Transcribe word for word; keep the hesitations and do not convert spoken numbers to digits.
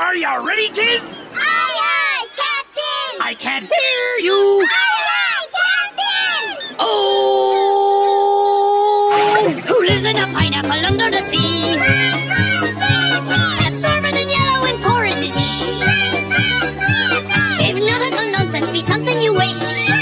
Are you ready, kids? Aye, aye, Captain! I can't hear you! Aye, aye, Captain! Oh! Who lives in a pineapple under the sea? Absorbent and yellow and porous is he. If nautical nonsense be something you wish,